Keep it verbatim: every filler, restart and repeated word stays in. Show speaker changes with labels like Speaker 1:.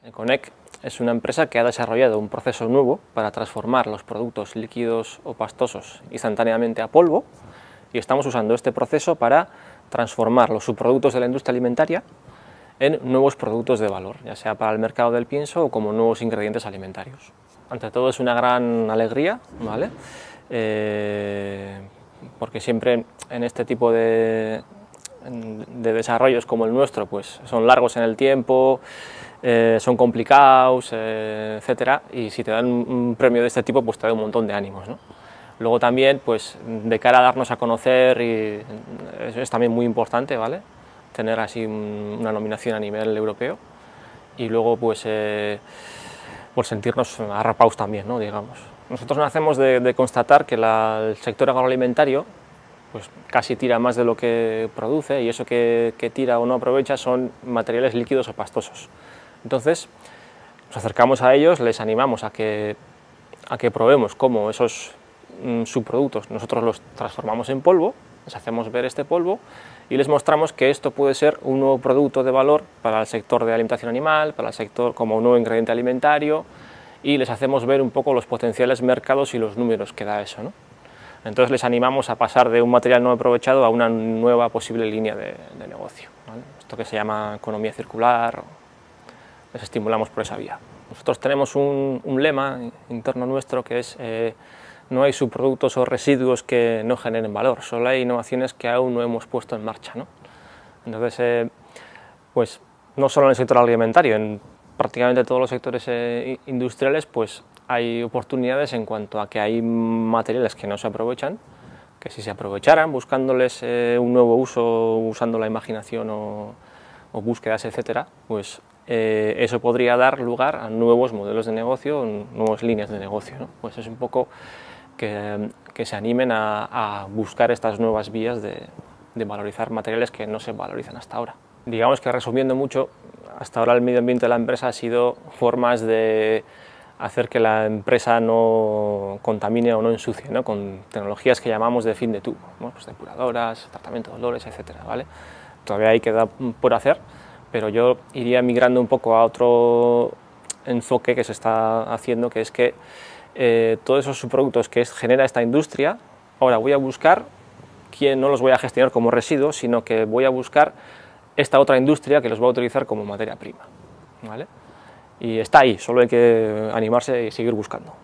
Speaker 1: Econec es una empresa que ha desarrollado un proceso nuevo para transformar los productos líquidos o pastosos instantáneamente a polvo, y estamos usando este proceso para transformar los subproductos de la industria alimentaria en nuevos productos de valor, ya sea para el mercado del pienso o como nuevos ingredientes alimentarios. Ante todo es una gran alegría, ¿vale? Eh, porque siempre en este tipo de, de desarrollos como el nuestro pues son largos en el tiempo, eh, son complicados, eh, etcétera, y si te dan un premio de este tipo pues te da un montón de ánimos, ¿no? Luego también pues de cara a darnos a conocer, y es, es también muy importante, ¿vale?, tener así un, una nominación a nivel europeo, y luego pues eh, por sentirnos arrapados también, ¿no?, digamos. Nosotros nacemos de, de constatar que la, el sector agroalimentario pues casi tira más de lo que produce, y eso que, que tira o no aprovecha son materiales líquidos o pastosos. Entonces nos acercamos a ellos, les animamos a que, a que probemos cómo esos mm, subproductos nosotros los transformamos en polvo, les hacemos ver este polvo y les mostramos que esto puede ser un nuevo producto de valor para el sector de alimentación animal, para el sector como un nuevo ingrediente alimentario, y les hacemos ver un poco los potenciales mercados y los números que da eso, ¿no? Entonces les animamos a pasar de un material no aprovechado a una nueva posible línea de, de negocio, ¿vale? Esto que se llama economía circular, les estimulamos por esa vía. Nosotros tenemos un, un lema interno nuestro que es eh, no hay subproductos o residuos que no generen valor, solo hay innovaciones que aún no hemos puesto en marcha, ¿no? Entonces, eh, pues no solo en el sector alimentario, en prácticamente todos los sectores eh, industriales pues hay oportunidades en cuanto a que hay materiales que no se aprovechan, que si se aprovecharan buscándoles eh, un nuevo uso, usando la imaginación o, o búsquedas, etcétera, pues eh, eso podría dar lugar a nuevos modelos de negocio, nuevas líneas de negocio, ¿no? Pues es un poco que, que se animen a, a buscar estas nuevas vías de, de valorizar materiales que no se valorizan hasta ahora. Digamos que, resumiendo mucho, hasta ahora el medio ambiente de la empresa ha sido formas de hacer que la empresa no contamine o no ensucie, ¿no?, con tecnologías que llamamos de fin de tubo, ¿no?, pues depuradoras, tratamiento de olores, etcétera, ¿vale? Todavía hay que dar por hacer, pero yo iría migrando un poco a otro enfoque que se está haciendo, que es que eh, todos esos subproductos que es, genera esta industria, ahora voy a buscar quién, no los voy a gestionar como residuos, sino que voy a buscar esta otra industria que los va a utilizar como materia prima, ¿vale? Y está ahí, solo hay que animarse y seguir buscando.